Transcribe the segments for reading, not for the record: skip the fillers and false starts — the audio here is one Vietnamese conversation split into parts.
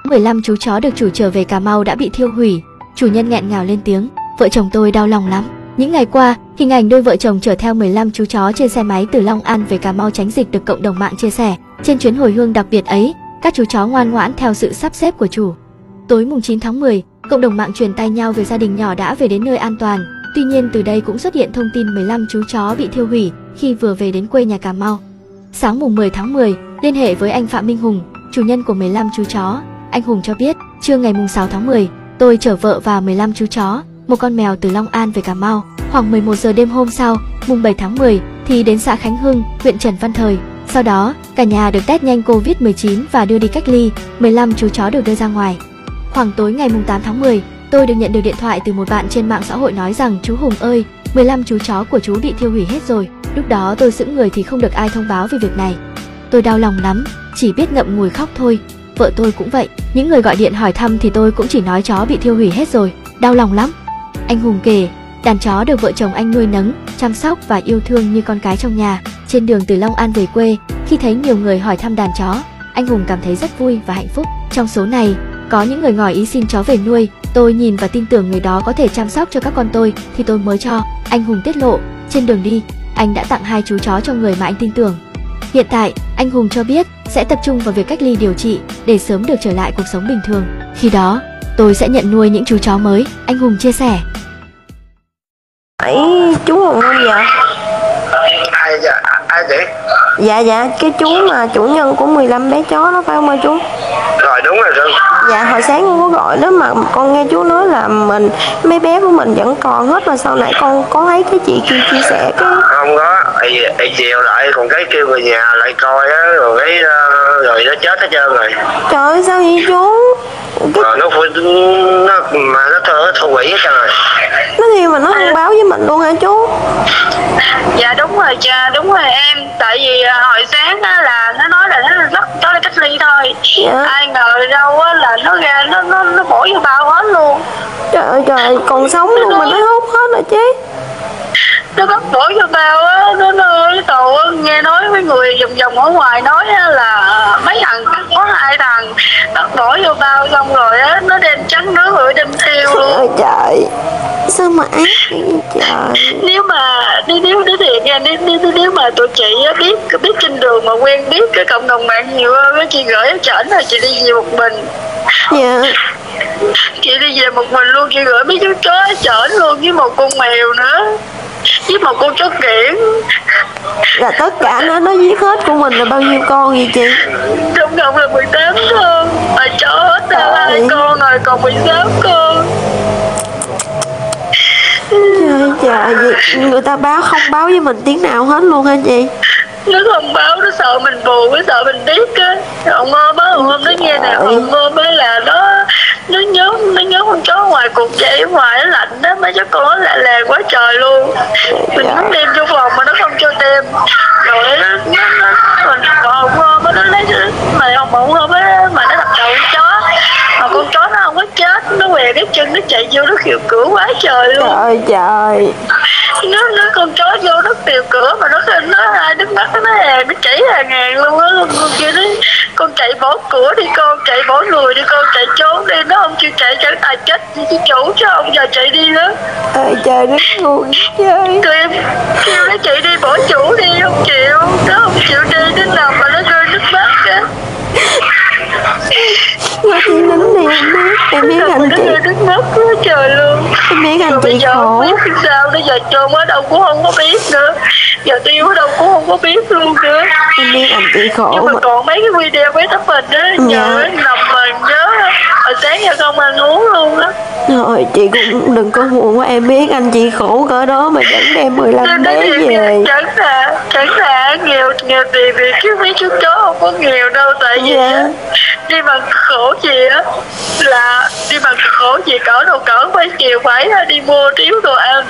15 chú chó được chủ trở về Cà Mau đã bị thiêu hủy. Chủ nhân nghẹn ngào lên tiếng, vợ chồng tôi đau lòng lắm. Những ngày qua, hình ảnh đôi vợ chồng chở theo 15 chú chó trên xe máy từ Long An về Cà Mau tránh dịch được cộng đồng mạng chia sẻ. Trên chuyến hồi hương đặc biệt ấy, các chú chó ngoan ngoãn theo sự sắp xếp của chủ. Tối mùng 9 tháng 10, cộng đồng mạng truyền tay nhau về gia đình nhỏ đã về đến nơi an toàn. Tuy nhiên từ đây cũng xuất hiện thông tin 15 chú chó bị thiêu hủy khi vừa về đến quê nhà Cà Mau. Sáng mùng 10 tháng 10, liên hệ với anh Phạm Minh Hùng, chủ nhân của 15 chú chó, anh Hùng cho biết, trưa ngày mùng 6 tháng 10, tôi chở vợ và 15 chú chó, một con mèo từ Long An về Cà Mau. Khoảng 11 giờ đêm hôm sau, mùng 7 tháng 10, thì đến xã Khánh Hưng, huyện Trần Văn Thời. Sau đó, cả nhà được test nhanh Covid-19 và đưa đi cách ly, 15 chú chó được đưa ra ngoài. Khoảng tối ngày mùng 8 tháng 10, tôi được nhận được điện thoại từ một bạn trên mạng xã hội nói rằng chú Hùng ơi, 15 chú chó của chú bị thiêu hủy hết rồi. Lúc đó tôi sững người thì không được ai thông báo về việc này. Tôi đau lòng lắm, chỉ biết ngậm ngùi khóc thôi. Vợ tôi cũng vậy, những người gọi điện hỏi thăm thì tôi cũng chỉ nói chó bị thiêu hủy hết rồi, đau lòng lắm. Anh Hùng kể, đàn chó được vợ chồng anh nuôi nấng, chăm sóc và yêu thương như con cái trong nhà. Trên đường từ Long An về quê, khi thấy nhiều người hỏi thăm đàn chó, anh Hùng cảm thấy rất vui và hạnh phúc. Trong số này, có những người ngỏ ý xin chó về nuôi, tôi nhìn và tin tưởng người đó có thể chăm sóc cho các con tôi thì tôi mới cho. Anh Hùng tiết lộ, trên đường đi, anh đã tặng 2 chú chó cho người mà anh tin tưởng. Hiện tại, anh Hùng cho biết sẽ tập trung vào việc cách ly điều trị để sớm được trở lại cuộc sống bình thường. Khi đó, tôi sẽ nhận nuôi những chú chó mới, anh Hùng chia sẻ. Ấy chú Hùng không vậy? Ai vậy? Dạ, cái chú mà chủ nhân của 15 bé chó đó phải không ơi chú? Rồi đúng rồi Rưng. Dạ hồi sáng con có gọi đó mà con nghe chú nói là mấy bé của mình vẫn còn hết, mà sau này con có thấy cái chị kia chia sẻ cái không có, chiều lại còn cái kêu người nhà lại coi á, rồi cái rồi nó chết hết trơn rồi. Trời ơi sao vậy chú? Rồi nó thu hủy hết trơn rồi. Nó thiêu mà nó không báo với mình luôn hả chú? Dạ đúng rồi cha, đúng rồi em. Tại vì hồi sáng á là nó nói là nó cách ly thôi. Dạ. Ai ngờ đâu á là nó ra nó bổ vô bao hết luôn. Trời ơi, còn sống luôn mà nó hút hết rồi chứ. Nó bắt bổ vô bao á, nó tù á, nghe nói với người vòng ở ngoài nói á là mấy thằng, có 2 thằng bắt bổ vô bao xong rồi á, nó đem trắng nước rồi đem tiêu luôn. Trời, sao mà ác vậy trời. Nếu mà tụi chị á biết trên đường mà quen biết cái cộng đồng mạng nhiều hơn á, chị gửi chảnh là chị đi về một mình. Dạ. Chị đi về một mình luôn, chị gửi mấy chú chó chởn luôn với một con mèo nữa, với một con chó kiển. Là tất cả nó giết hết của mình là bao nhiêu con vậy chị? Trong cộng là 18 con, mà chó hết ra 2 con rồi còn 16 con. Trời, người ta không báo với mình tiếng nào hết luôn hả chị? Nó không báo, nó sợ mình buồn, nó sợ mình biết á. Ông ôm á, ông ôm nó nghe nè, ông ôm á là nó nhớ con chó ngoài cục chạy ở ngoài nó lạnh đó, mấy cháu con nó lè quá trời luôn. Mình muốn đem vô phòng mà nó không cho đem. Rồi mình còn ôm á, nó lấy mà ông ôm á mà nó đập đầu con chó. Mà con chó nó không có chết, nó què cái chân nó chạy vô nó khiều cửa quá trời luôn. Trời. Nó con chó vô nó tiều cửa mà nó hai nước mắt nó hèn, nó chảy hàng luôn á. Con kia nó con chạy bỏ cửa đi, con chạy bỏ người đi, con chạy trốn đi, nó không chịu chạy, chẳng tài chết gì chứ chủ chứ không giờ chạy đi nữa. Trời đất buồn chơi. Tụi em kêu nó chạy đi bỏ chủ đi, không chịu, nó không chịu đi đến nào mà nó rơi nước mắt á. Mà chị nín đi em biết anh chị. Nước mắt quá trời luôn. Em biết anh chị khổ. Bây giờ sao, bây giờ chôn ở đâu cũng không có biết nữa. Giờ tiêu ở đâu cũng không có biết luôn nữa. Em biết anh chị khổ. Nhưng mà còn mấy cái video, mấy tấm hình á, nhớ nằm mà nhớ. Hồi sáng giờ không ăn uống luôn á. Rồi chị cũng đừng có buồn quá, em biết anh chị khổ cỡ đó mà vẫn đem 15 bé về. Chẳng là nghèo tiền vì cái mấy chú chó không có nghèo đâu. Tại vì đi bằng khổ gì á, là đi bằng khổ gì cỡ mấy chiều phải đi mua tiếu đồ ăn,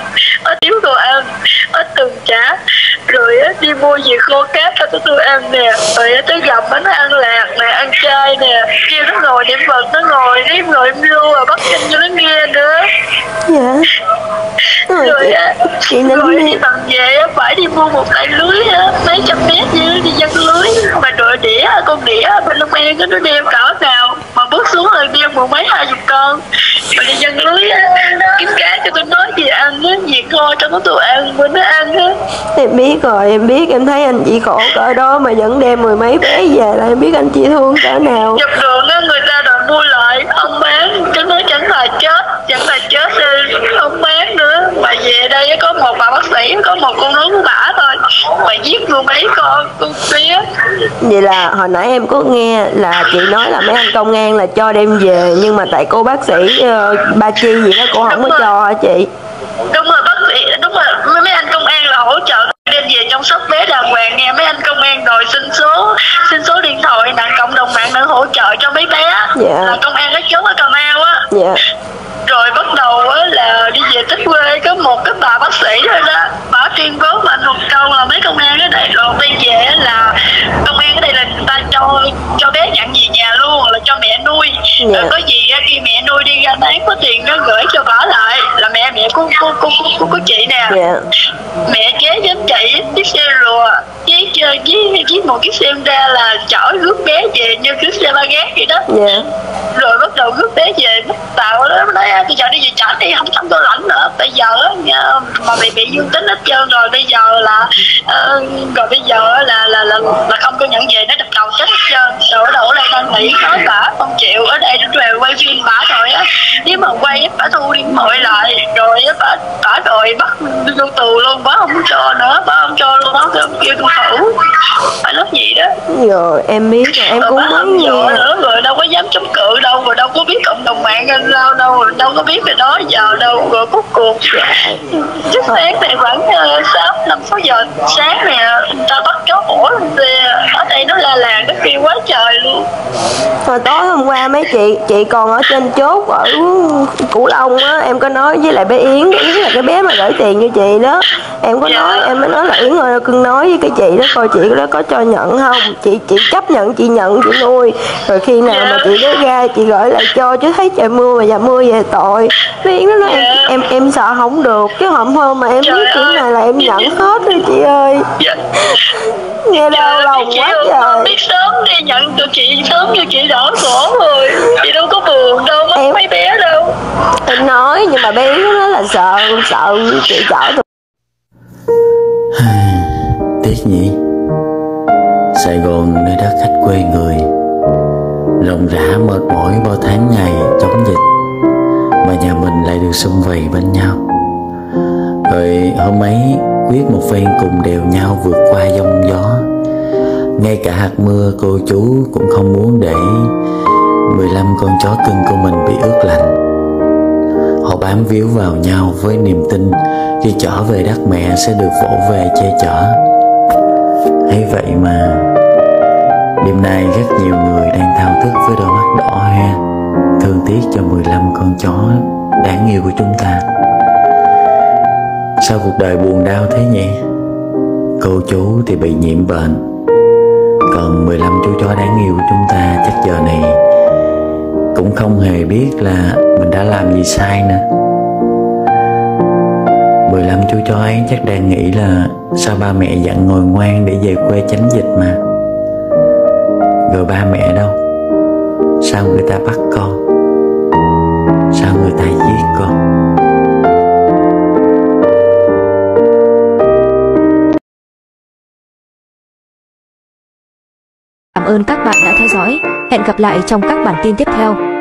ở từng trả, rồi đi mua gì khô cát cho tôi ăn nè, rồi tới gầm nó ăn lạc nè, ăn chay nè, kêu nó ngồi niệm Phật, nó ngồi im ru rồi bắt kinh cho nó nghe nữa. Dạ. Rồi đi bằng về phải đi mua một tay lưới mấy trăm mét đi dân lưới mà đội đĩa, con đĩa bên Long An nó đeo cỡ nào mà bước xuống mười mấy 20 con mà đi dân lưới á, kiếm cá cho tôi nói gì ăn á, gì kho cho tụi ăn bữa nó ăn á. Em biết rồi, em biết, em thấy anh chị khổ cỡ đó mà vẫn đem mười mấy bé về là em biết anh chị thương cỡ nào. Dọc đường á người ta đòi mua lại không bán, chứ nói chẳng là chết không bán nữa. Mà về đây có một bà bác sĩ, có một con nướng của bả thôi mà giết mười mấy con tía. Vậy là hồi nãy em có nghe là chị nói là mấy anh công an là cho đem về, nhưng mà tại cô bác sĩ Ba Chi gì đó cô không có cho hả chị? Đúng rồi bác sĩ, đúng rồi, mấy anh công an là hỗ trợ đem về chăm sóc bé đàng hoàng nghe. Mấy anh công an đòi xin số điện thoại nè, cộng đồng mạng để hỗ trợ cho mấy bé. Là công an cái chốt ở Cà Mau á. Rồi bắt đầu á là đi về tích quê, có một cái bà bác sĩ thôi đó, bà tuyên bố mà một câu là mấy công an ở đây rồi bây về là công an ở đây là người ta cho bé nhận về nhà luôn, là cho mẹ nuôi. Rồi có gì á khi mẹ nuôi đi ra bán có tiền nó gửi cho bà lại, là mẹ của chị nè. Mẹ chế với chị chiếc xe rùa với một chiếc xe ra là chở rước bé về như chiếc xe ba gác vậy đó. Rồi bắt đầu rước bé về bắt tàu đó, nói bây giờ đi về chở đi, không thăm tôi lãnh nữa. Bây giờ mà bị dương tính hết trơn rồi, bây giờ là là không có nhận về, nó đập đầu chết hết trơn. Rồi ở đây đang nghĩ nói bả không chịu, ở đây về quay phim bả rồi á, nếu mà quay bả thu điện thoại lại rồi bả rồi bắt vô tù luôn, bả không cho nữa, bả không cho luôn, bả kêu tôi thủ, phải nói gì đó. Rồi em biết rồi, em cũng muốn nghe nữa, rồi đâu có dám chống cự đâu, rồi đâu có biết cộng đồng mạng anh sao đâu, rồi đâu có biết về đó giờ đâu. Rồi cuối cùng chứ sáng này khoảng 5-6 giờ sáng nè, người ta bắt chó ổ lên xe ở đây, nó la làng nó kêu quá trời luôn. Hồi tối hôm qua mấy chị còn ở trên chốt ở Cửu Long á, em có nói với lại bé Yến là cái bé mà gửi tiền cho chị đó, em có nói, em mới nói là Yến ơi cưng nói với cái chị đó coi chị đó có cho nhận không, chị chấp nhận chị nhận chị nuôi, rồi khi nào mà chị đó ra chị gửi lại cho, chứ thấy trời mưa mà giờ mưa về tội. Bé Yến nó nói em sợ không được, chứ hôm mà em biết chuyện này là em nhận hết rồi chị ơi. Nghe đau lòng quá trời. Biết sớm đi nhận được chị sớm như chị đỡ khổ rồi, chị đâu có buồn đâu, mất mấy bé đâu. Em nói nhưng mà bé Yến nó là sợ chị chở tôi. Tiếc nhỉ, Sài Gòn nơi đất khách quê người, rộng rã mệt mỏi bao tháng ngày chống dịch, mà nhà mình lại được sum vầy bên nhau. Rồi hôm ấy quyết một phen cùng đều nhau vượt qua giông gió. Ngay cả hạt mưa cô chú cũng không muốn để 15 con chó cưng của mình bị ướt lạnh. Họ bám víu vào nhau với niềm tin khi trở về đất mẹ sẽ được vỗ về che chở. Ấy vậy mà đêm nay rất nhiều người đang thao thức với đôi mắt đỏ hoe, thương tiếc cho 15 con chó đáng yêu của chúng ta. Sao cuộc đời buồn đau thế nhỉ? Cô chú thì bị nhiễm bệnh, còn 15 chú chó đáng yêu của chúng ta chắc giờ này cũng không hề biết là mình đã làm gì sai nữa. 15 chú chó ấy chắc đang nghĩ là sao ba mẹ dặn ngồi ngoan để về quê tránh dịch mà. Rồi ba mẹ đâu? Sao người ta bắt con? Sao người ta giết con? Cảm ơn các bạn đã theo dõi. Hẹn gặp lại trong các bản tin tiếp theo.